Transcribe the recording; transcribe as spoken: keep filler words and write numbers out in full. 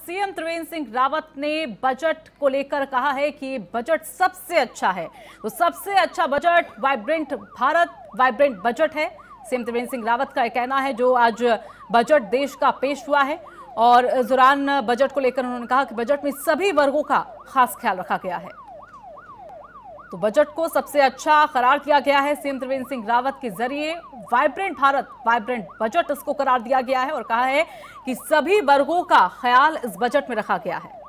CM Trivendra Singh Rawat ने budget को लेकर कहा है कि बजट सबसे अच्छा है। तो सबसे अच्छा budget vibrant Bharat vibrant budget है। सीएम त्रिवेंद्र सिंह रावत का कहना है जो आज बजट देश का पेश हुआ है। और इस दौरान बजट को लेकर उन्होंने कहा कि बजट में सभी वर्गों का खास ख्याल रखा गया है। तो बजट को सबसे अच्छा करार दिया गया है सीएम त्रिवेंद्र सिंह रावत के जरिए। वाइब्रेंट भारत वाइब्रेंट बजट इसको करार दिया गया है और कहा है कि सभी वर्गों का ख्याल इस बजट में रखा गया है।